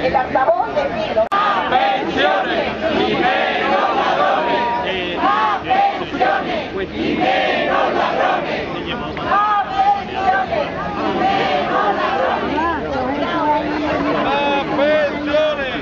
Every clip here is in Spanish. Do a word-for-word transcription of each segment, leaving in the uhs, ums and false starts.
el altavoz decirlo. Pensiones y menos ladrones. Más pensiones y menos ladrones. Más pensiones y menos ladrones. Más pensiones.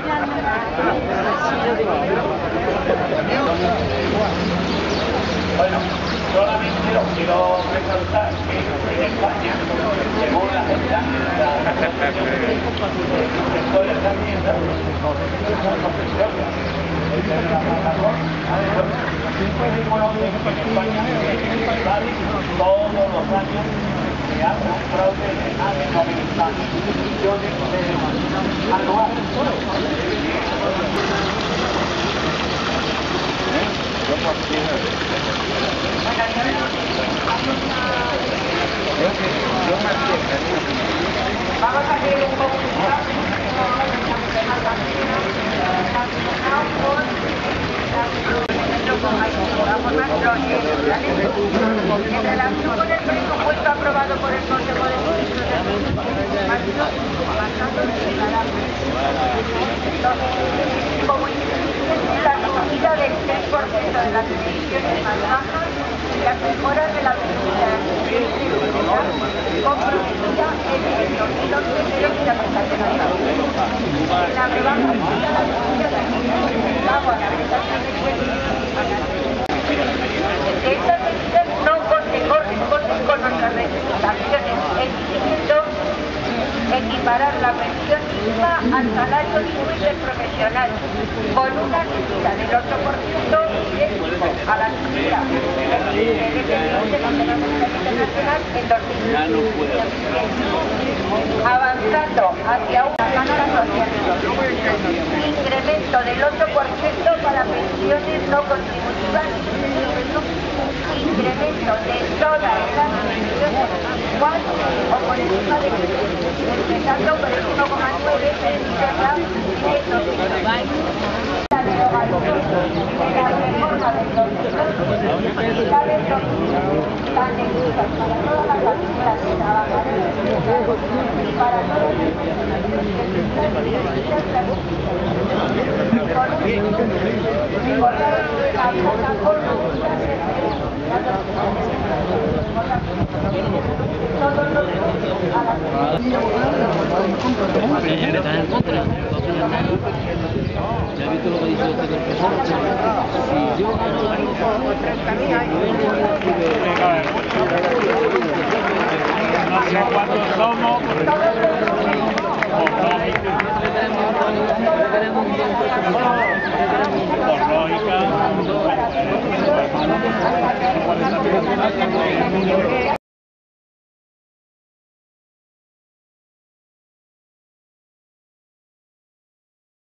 Bueno, solamente os quiero resaltar que en España, según la generalidad de la sector de la vivienda, todos los años se hace un fraude de más de noventa millones de euros anuales. Vamos a hacer un comunicado en relación con el presupuesto aprobado por el Consejo de Ministros del Partido basado en la como la subida del tres por ciento de las pensiones más bajas y las mejoras de la seguridad comprometida en el dos mil once pero sin aplicación a la rebaja de la subida del agua, la prestación de estas medidas no corresponden con nuestras reivindicaciones, exigiendo equiparar la pensión mínima al salario mínimo interprofesional, con una subida del ocho por ciento idéntico a la subida del internacional en dos mil quince, avanzando hacia una canasta social, incremento del ocho por ciento para pensiones no contributivas, incremento de todas las pensiones igual o por encima de empezando por el uno coma nueve la derogación de la reforma del dos mil once y la retroactividad tan necesaria para todas las familias de trabajadores y para todos los Señor, están en contra, no opinan nada. ¿Ya has visto lo que dice este profesor? Si yo gano la No sé cuántos somos.